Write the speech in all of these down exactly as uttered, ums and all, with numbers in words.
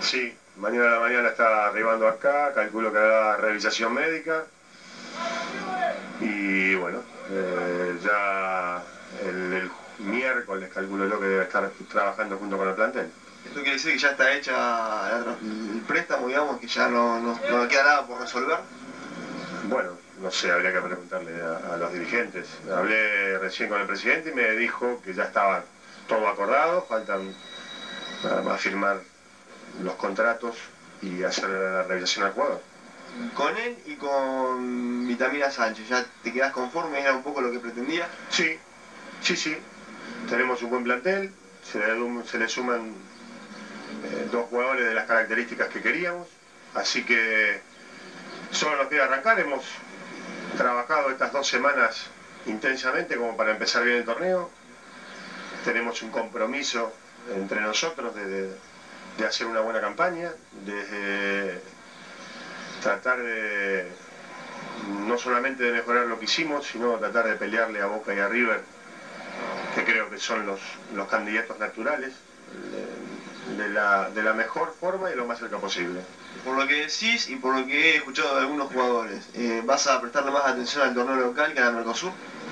Sí, mañana a la mañana está arribando acá, calculo que hará revisación médica. Y bueno, eh, ya el, el miércoles calculo yo que debe estar trabajando junto con el plantel. ¿Esto quiere decir que ya está hecha la, el préstamo, digamos, que ya no, no, no queda nada por resolver? Bueno, no sé, habría que preguntarle a, a los dirigentes. Hablé recién con el presidente y me dijo que ya estaba todo acordado, faltan nada más firmar los contratos y hacer la revisación al jugador. Con él y con Vitamina Sánchez, ¿ya te quedás conforme? ¿Era un poco lo que pretendía? Sí, sí, sí. Tenemos un buen plantel, se le, se le suman eh, dos jugadores de las características que queríamos, así que solo nos queda arrancar. Hemos trabajado estas dos semanas intensamente como para empezar bien el torneo. Tenemos un compromiso entre nosotros de, de, de hacer una buena campaña, de tratar de no solamente de mejorar lo que hicimos, sino tratar de pelearle a Boca y a River, que creo que son los, los candidatos naturales, de, de, la, de la mejor forma y lo más cerca posible. Por lo que decís y por lo que he escuchado de algunos jugadores, eh, ¿vas a prestarle más atención al torneo local que al Mercosur?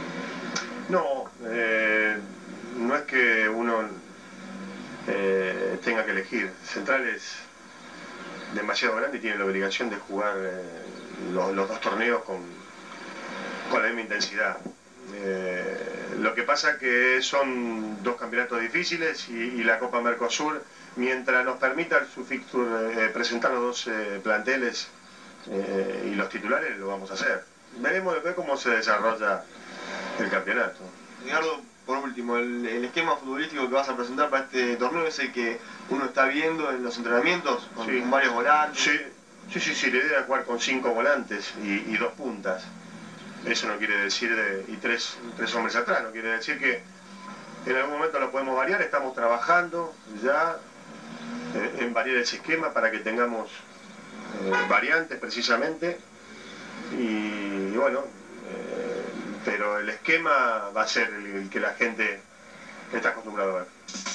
No, eh, no es que uno eh, tenga que elegir. Central es demasiado grande y tiene la obligación de jugar eh, los, los dos torneos con, con la misma intensidad. Eh, lo que pasa es que son dos campeonatos difíciles y, y la Copa Mercosur, mientras nos permita el fixture, eh, presentar los dos eh, planteles eh, y los titulares, lo vamos a hacer. Veremos después cómo se desarrolla el campeonato. Edgardo, por último, el, el esquema futbolístico que vas a presentar para este torneo es el que uno está viendo en los entrenamientos, con, sí. con varios volantes. Sí, sí, sí, sí, la idea es jugar con cinco volantes y, y dos puntas. Eso no quiere decir, de, y tres, tres hombres atrás, no quiere decir que en algún momento lo podemos variar. Estamos trabajando ya eh, en variar ese esquema para que tengamos eh, variantes precisamente. Y, y bueno, eh, pero el esquema va a ser el, el que la gente está acostumbrada a ver.